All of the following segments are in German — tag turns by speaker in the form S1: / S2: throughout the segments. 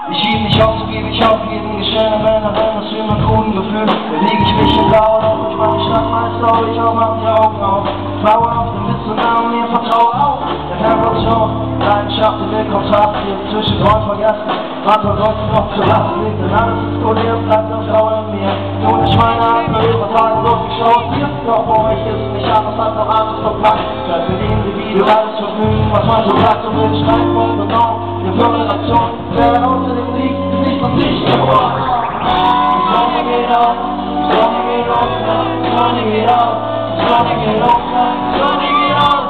S1: Ich schieb nicht auf, so gebe ich auf, jeden Geschehen, wenn er rennt, das will mein Kundengefühl. Da lieg ich mich im Blauen auf, ich mach mich Stadtmeister, ich auch mach die Augen auf. Baue auf, dann bist du nah und mir vertraue auf. Der Herrgottsschau, Leidenschaft, die will Kontrast, hier zwischen Träumen vergessen. Was soll sonst noch zu lassen liegt, denn alles ist kodiert, bleibt noch grau in mir. Nur der Schweine hat mir über Tage durchgeschaut, hier. Doch bei euch ist es nicht anders, hat noch anders verpackt. Vielleicht bedienen die Video alles vergnügen, was man so sagt, und will Streitpunkt und auch eine Föderation. Wer außer dem Sieg ist nicht von sich geworden. Die Sonne geht auf, die Sonne geht auf, die Sonne geht auf, die Sonne geht auf, die Sonne geht auf.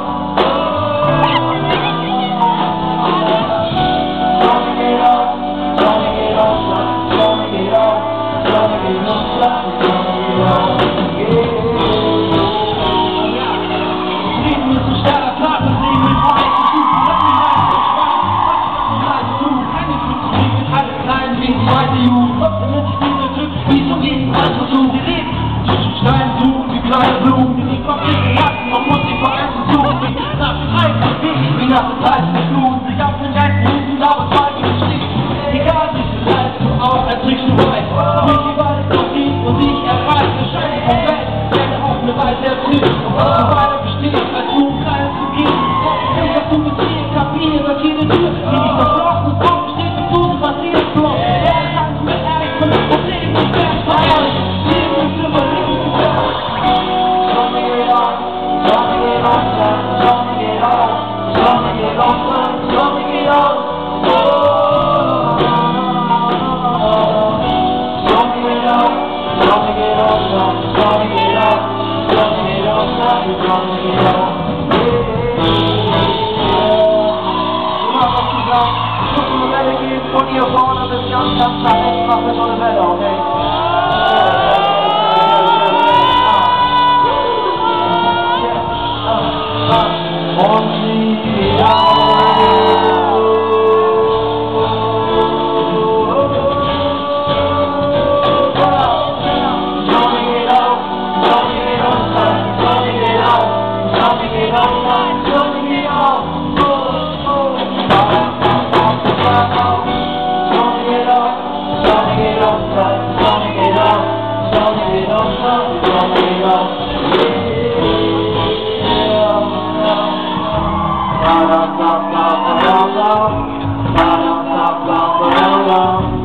S1: Und ihr vorne bis ganz nach hinten macht mir so eine Welle, okay? Und sie geht Ba-da-ba-ba-ba-ba-ba.